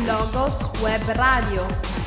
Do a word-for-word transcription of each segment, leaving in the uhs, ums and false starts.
Blogos Web Radio.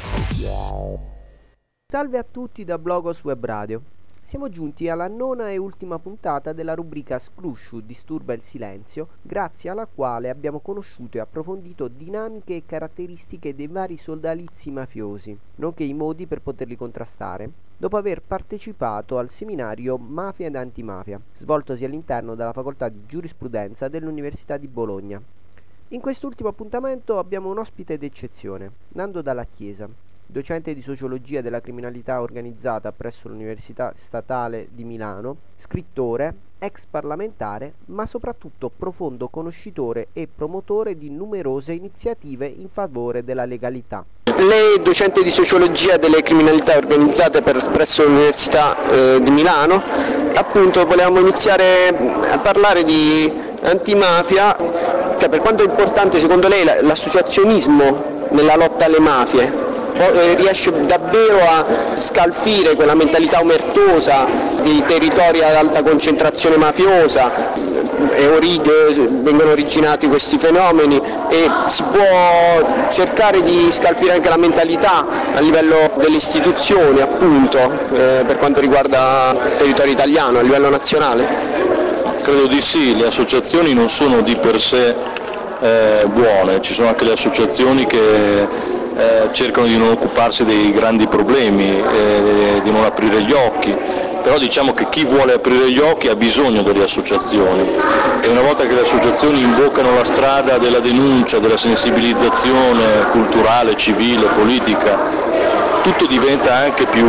Salve a tutti da Blogos Web Radio. Siamo giunti alla nona e ultima puntata della rubrica Scrusciu disturba il silenzio, grazie alla quale abbiamo conosciuto e approfondito dinamiche e caratteristiche dei vari sodalizi mafiosi, nonché i modi per poterli contrastare, dopo aver partecipato al seminario Mafia ed Antimafia, svoltosi all'interno della facoltà di giurisprudenza dell'Università di Bologna. In quest'ultimo appuntamento abbiamo un ospite d'eccezione, Nando Dalla Chiesa, docente di sociologia della criminalità organizzata presso l'Università Statale di Milano, scrittore, ex parlamentare, ma soprattutto profondo conoscitore e promotore di numerose iniziative in favore della legalità. Lei è docente di sociologia delle criminalità organizzate per, presso l'Università eh, di Milano. Appunto volevamo iniziare a parlare di antimafia, cioè per quanto è importante secondo lei l'associazionismo nella lotta alle mafie. Riesce davvero a scalfire quella mentalità omertosa dei territori ad alta concentrazione mafiosa, e ori- vengono originati questi fenomeni, e si può cercare di scalfire anche la mentalità a livello delle istituzioni, appunto, eh, per quanto riguarda il territorio italiano, a livello nazionale? Credo di sì, le associazioni non sono di per sé eh, buone, ci sono anche le associazioni che Eh, cercano di non occuparsi dei grandi problemi, eh, di non aprire gli occhi, però diciamo che chi vuole aprire gli occhi ha bisogno delle associazioni, e una volta che le associazioni imboccano la strada della denuncia, della sensibilizzazione culturale, civile, politica, tutto diventa anche più,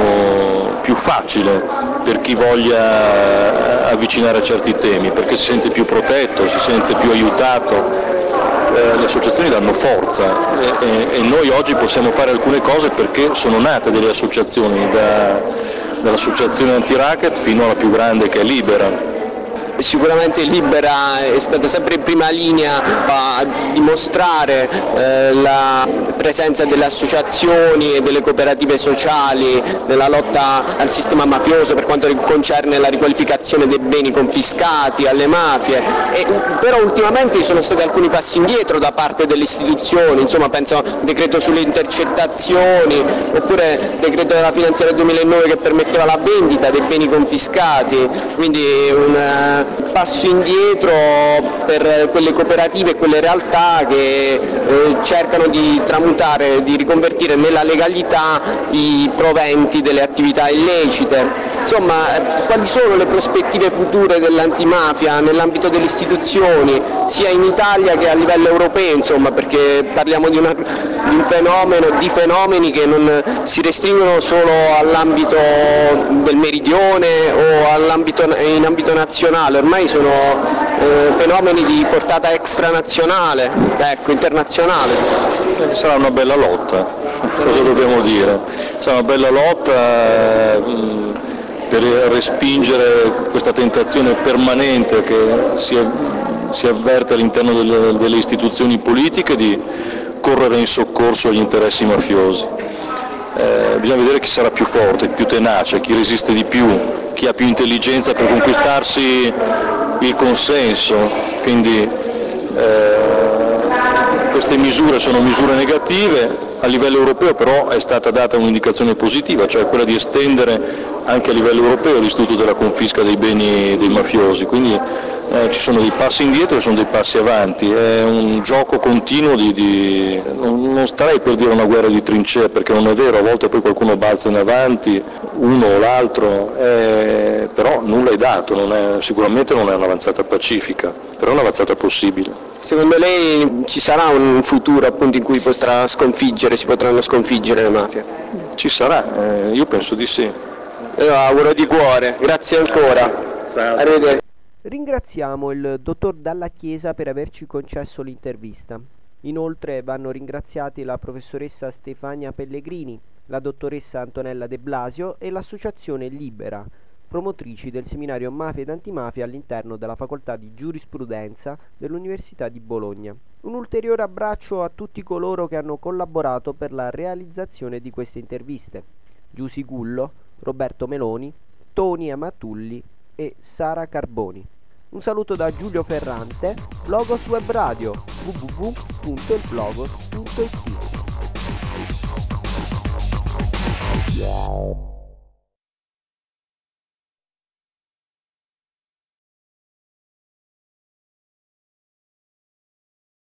più facile per chi voglia avvicinare a certi temi, perché si sente più protetto, si sente più aiutato. Le associazioni danno forza e, e, e noi oggi possiamo fare alcune cose perché sono nate delle associazioni, da, dall'associazione anti-racket fino alla più grande che è Libera. Sicuramente Libera è stata sempre in prima linea a dimostrare eh, la presenza delle associazioni e delle cooperative sociali nella lotta al sistema mafioso per quanto concerne la riqualificazione dei beni confiscati alle mafie, e, però ultimamente ci sono stati alcuni passi indietro da parte delle istituzioni, insomma penso al decreto sulle intercettazioni oppure decreto della finanziaria duemilanove che permetteva la vendita dei beni confiscati, quindi un passo indietro per quelle cooperative e quelle realtà che eh, cercano di tramutare, di riconvertire nella legalità i proventi delle attività illecite. Insomma, quali sono le prospettive future dell'antimafia nell'ambito delle istituzioni, sia in Italia che a livello europeo, insomma, perché parliamo di, una, di un fenomeno, di fenomeni che non si restringono solo all'ambito del meridione o all'ambito, in ambito nazionale, ormai sono eh, fenomeni di portata extranazionale, ecco, internazionale. Sarà una bella lotta, cosa dobbiamo dire? Sarà una bella lotta eh, per respingere questa tentazione permanente che si, si avverte all'interno delle, delle istituzioni politiche di correre in soccorso agli interessi mafiosi. Eh, bisogna vedere chi sarà più forte, più tenace, chi resiste di più, chi ha più intelligenza per conquistarsi il consenso. Quindi eh, queste misure sono misure negative. A livello europeo però è stata data un'indicazione positiva, cioè quella di estendere anche a livello europeo l'istituto della confisca dei beni dei mafiosi, quindi eh, ci sono dei passi indietro e sono dei passi avanti, è un gioco continuo di, di... non starei per dire una guerra di trincee, perché non è vero, a volte poi qualcuno balza in avanti, uno o l'altro, eh, però nulla è dato, non è, sicuramente non è un'avanzata pacifica, però è un'avanzata possibile. Secondo lei ci sarà un futuro appunto in cui potrà sconfiggere, si potranno sconfiggere le mafie? Ci sarà, eh, io penso di sì. Io auguro di cuore, grazie ancora. Arrivederci. Ringraziamo il dottor Dalla Chiesa per averci concesso l'intervista. Inoltre vanno ringraziati la professoressa Stefania Pellegrini, la dottoressa Antonella De Blasio e l'associazione Libera, promotrici del seminario Mafia ed Antimafia all'interno della facoltà di giurisprudenza dell'Università di Bologna. Un ulteriore abbraccio a tutti coloro che hanno collaborato per la realizzazione di queste interviste: Giusy Gullo, Roberto Meloni, Toni Amatulli e Sara Carboni. Un saluto da Giulio Ferrante, Logos Web Radio, w w w punto il blogos punto i t.